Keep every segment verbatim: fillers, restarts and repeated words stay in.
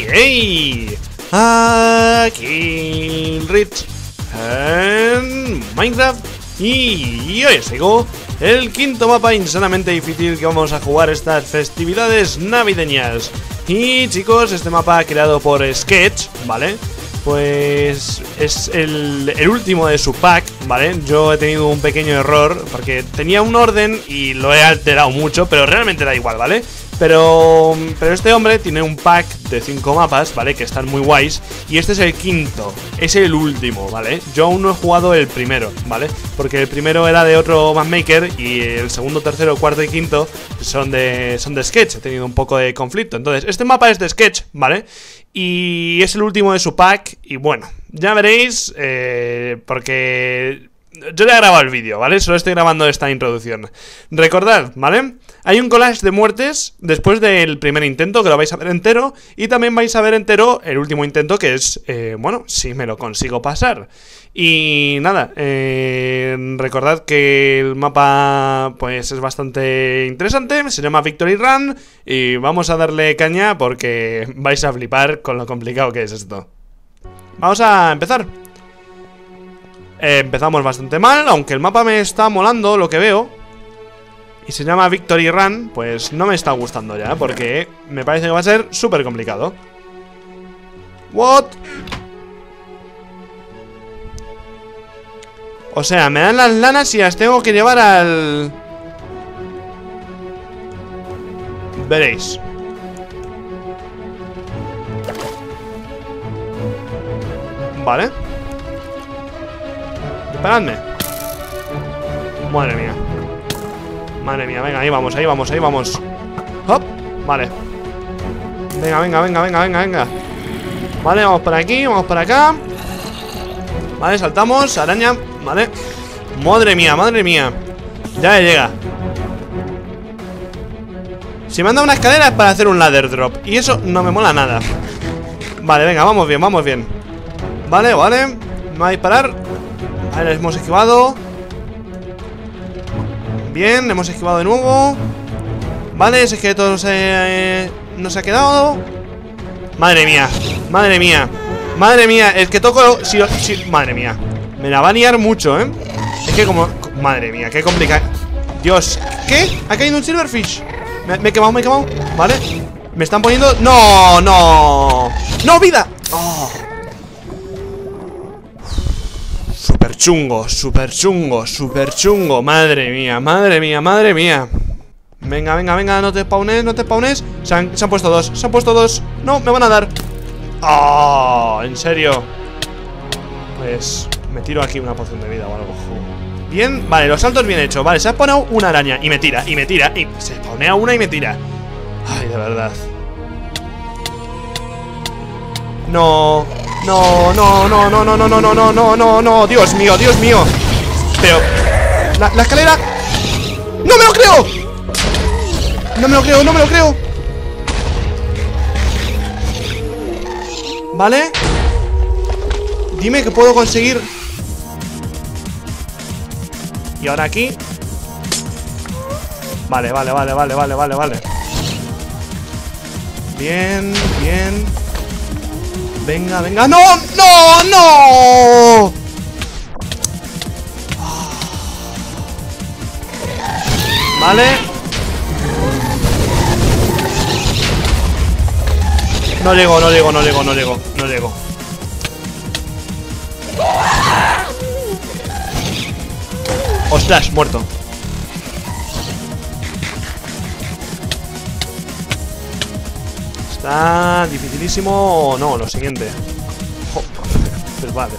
¡Hey! ¡Hey! Aquí Rich en Minecraft. Y hoy os traigo el quinto mapa insanamente difícil que vamos a jugar estas festividades navideñas. Y chicos, este mapa creado por Sketch, ¿vale? Pues es el, el último de su pack, ¿vale? Yo he tenido un pequeño error porque tenía un orden y lo he alterado mucho, pero realmente da igual, ¿vale? Pero, pero este hombre tiene un pack de cinco mapas, ¿vale? Que están muy guays. Y este es el quinto, es el último, ¿vale? Yo aún no he jugado el primero, ¿vale? Porque el primero era de otro mapmaker y el segundo, tercero, cuarto y quinto son de, son de Sketch. He tenido un poco de conflicto. Entonces, este mapa es de Sketch, ¿vale? Y es el último de su pack. Y bueno, ya veréis, eh, porque yo ya he grabado el vídeo, ¿vale? Solo estoy grabando esta introducción. Recordad, ¿vale? Hay un collage de muertes después del primer intento, que lo vais a ver entero. Y también vais a ver entero el último intento, que es, eh, bueno, si me lo consigo pasar. Y nada, eh, recordad que el mapa pues es bastante interesante. Se llama Victory Run. Y vamos a darle caña porque vais a flipar con lo complicado que es esto. Vamos a empezar. eh, Empezamos bastante mal, aunque el mapa me está molando lo que veo. Y se llama Victory Run, pues no me está gustando ya, porque me parece que va a ser súper complicado. What? O sea, me dan las lanas y las tengo que llevar al... Veréis. Vale. Disparadme. Madre mía. Madre mía, venga, ahí vamos, ahí vamos, ahí vamos. Hop, vale. Venga, venga, venga, venga, venga, venga. Vale, vamos por aquí, vamos por acá. Vale, saltamos, araña, vale. Madre mía, madre mía. Ya le llega. Si me han dado una escalera es para hacer un ladder drop. Y eso no me mola nada. Vale, venga, vamos bien, vamos bien. Vale, vale. No hay parar. Vale, hemos esquivado. Bien, hemos esquivado de nuevo. Vale, ese esqueleto no se, eh, no se ha quedado. Madre mía, madre mía. Madre mía, el que toco si, si, madre mía, me la va a liar mucho, ¿eh? Es que como, madre mía, qué complicado. Dios, ¿qué? ¿Ha caído un silverfish? Me, me he quemado, me he quemado. Vale, me están poniendo, no, no. No, vida. Oh. Super chungo, super chungo, super chungo. Madre mía, madre mía, madre mía. Venga, venga, venga, no te spawnes, no te spawnes. Se han, se han puesto dos, se han puesto dos. No, me van a dar. Oh, en serio. Pues me tiro aquí una poción de vida o algo. Bien, vale, los saltos bien hechos. Vale, se ha spawnado una araña y me tira, y me tira, y se spawnea una y me tira. Ay, de verdad. No. No, no, no, no, no, no, no, no, no, no, no, no, Dios mío, Dios mío. Pero la, la escalera. ¡No me lo creo! No me lo creo, no me lo creo. Vale. Dime que puedo conseguir. Y ahora aquí. Vale, vale, vale, vale, vale, vale, vale. Bien, bien. Venga, venga. ¡No! ¡No! ¡No! Vale. No llego, no llego, no llego, no llego, no llego. Ostras, muerto. Está dificilísimo. No, lo siguiente. Oh, pues vale.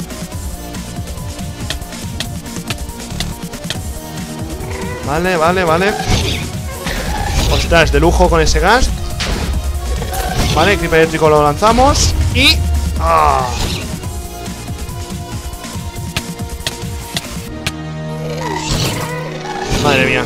Vale, vale, vale. Ostras, de lujo con ese gas. Vale, creeper eléctrico lo lanzamos. Y... ¡ah! Madre mía.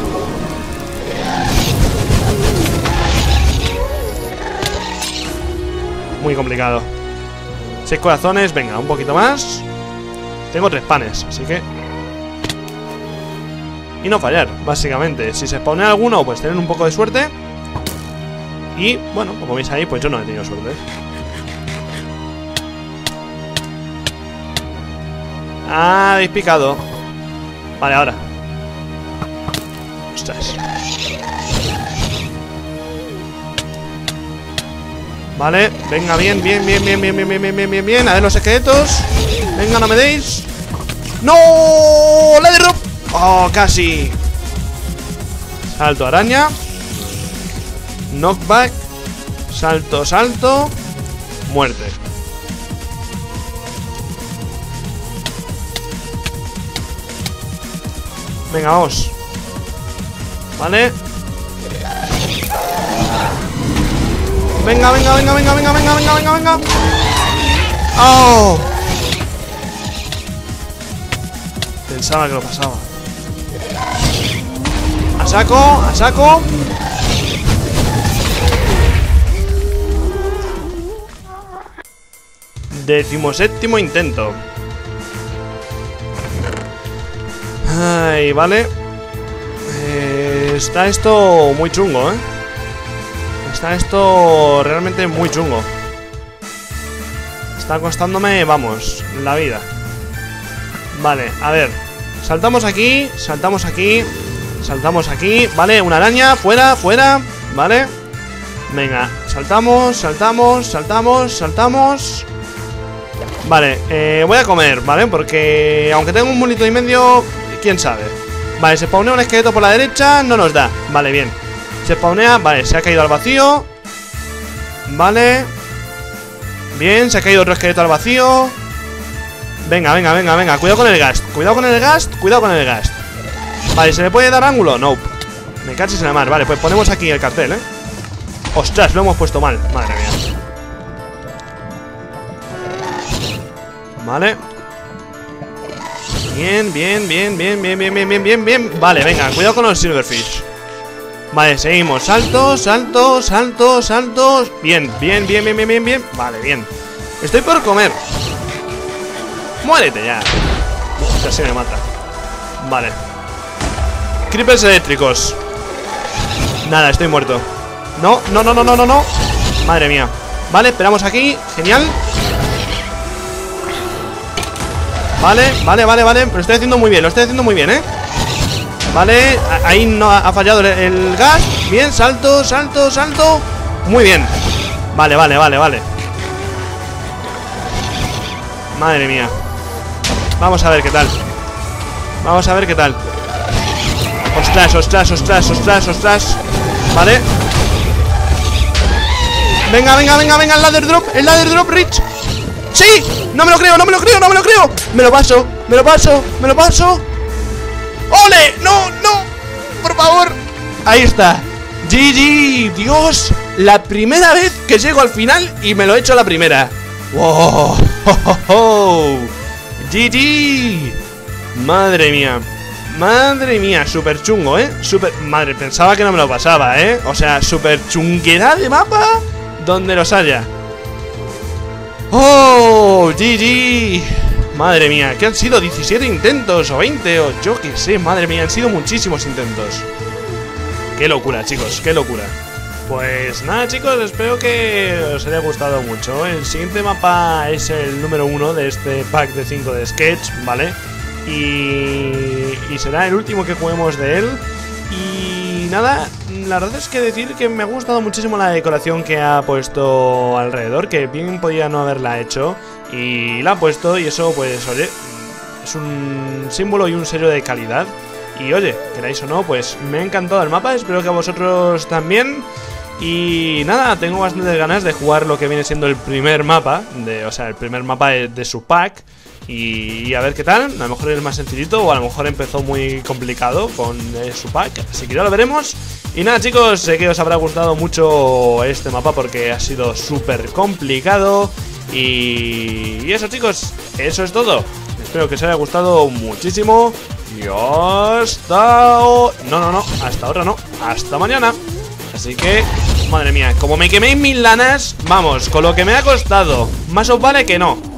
Muy complicado. Seis corazones, venga, un poquito más. Tengo tres panes, así que... y no fallar, básicamente. Si se spawnea alguno, pues tener un poco de suerte. Y, bueno, como veis ahí, pues yo no he tenido suerte. Ah, habéis picado. Vale, ahora. Ostras. Vale, venga, bien, bien, bien, bien, bien, bien, bien, bien, bien, bien, bien. A ver los esqueletos. Venga, no me deis. ¡No! ¡La de Rob! ¡Oh, casi! Salto, araña. Knockback. Salto, salto. Muerte. Venga, vamos. Vale. Venga, venga, venga, venga, venga, venga, venga, venga, venga. ¡Oh! Pensaba que lo pasaba. A saco, a saco. Decimoséptimo intento. Ay, vale. eh, Está esto muy chungo, eh Está esto realmente muy chungo. Está costándome, vamos, la vida. Vale, a ver. Saltamos aquí, saltamos aquí, saltamos aquí. Vale, una araña, fuera, fuera. Vale. Venga, saltamos, saltamos, saltamos, saltamos. Vale, eh, voy a comer, ¿vale? Porque aunque tengo un mulito y medio, quién sabe. Vale, se spawnea un esqueleto por la derecha, no nos da. Vale, bien. Se spawnea, vale, se ha caído al vacío. Vale. Bien, se ha caído otro esqueleto al vacío. Venga, venga, venga, venga. Cuidado con el gas. Cuidado con el gas, cuidado con el gas. Vale, ¿se le puede dar ángulo? No. Me cachis en la mar. Vale, pues ponemos aquí el cartel, ¿eh? Ostras, lo hemos puesto mal. Madre mía. Vale. Bien, bien, bien, bien, bien, bien, bien, bien, bien, bien. Vale, venga, cuidado con los silverfish. Vale, seguimos. Saltos, saltos, saltos, saltos. Bien, bien, bien, bien, bien, bien, bien. Vale, bien. Estoy por comer. Muérete ya. Uf, casi me mata. Vale. Creepers eléctricos. Nada, estoy muerto. No, no, no, no, no, no, no. Madre mía. Vale, esperamos aquí. Genial. Vale, vale, vale, vale. Lo estoy haciendo muy bien, lo estoy haciendo muy bien, ¿eh? Vale, ahí no ha fallado el, el gas. Bien, salto, salto, salto. Muy bien. Vale, vale, vale, vale. Madre mía. Vamos a ver qué tal. Vamos a ver qué tal. Ostras, ostras, ostras, ostras, ostras. Vale. Venga, venga, venga, venga, el ladder drop. El ladder drop, Rich. ¡Sí! No me lo creo, no me lo creo, no me lo creo. Me lo paso, me lo paso, me lo paso. ¡Ole! ¡No, no! ¡Por favor! Ahí está. G G. Dios, la primera vez que llego al final y me lo he hecho a la primera. ¡Wow! ¡Oh, oh, oh! G G. Madre mía. Madre mía, súper chungo, ¿eh? Súper... Madre, pensaba que no me lo pasaba, ¿eh? O sea, súper chunguera de mapa donde los haya. ¡Oh! G G. Madre mía, que han sido diecisiete intentos o veinte o yo qué sé, madre mía, han sido muchísimos intentos. Qué locura, chicos, qué locura. Pues nada, chicos, espero que os haya gustado mucho. El siguiente mapa es el número uno de este pack de cinco de Sketch, ¿vale? Y, y será el último que juguemos de él. Y nada, la verdad es que decir que me ha gustado muchísimo la decoración que ha puesto alrededor, que bien podía no haberla hecho. Y la ha puesto y eso, pues, oye, es un símbolo y un sello de calidad. Y oye, queráis o no, pues me ha encantado el mapa, espero que a vosotros también. Y nada, tengo bastantes ganas de jugar lo que viene siendo el primer mapa, de, o sea, el primer mapa de, de su pack. Y, y a ver qué tal, a lo mejor es más sencillito o a lo mejor empezó muy complicado con eh, su pack, así que ya lo veremos. Y nada, chicos, sé que os habrá gustado mucho este mapa porque ha sido súper complicado. Y, y eso, chicos, eso es todo. Espero que os haya gustado muchísimo. Y hasta... No, no, no, hasta ahora no, hasta mañana. Así que, madre mía, como me queméis mil lanas, vamos, con lo que me ha costado, más os vale que no.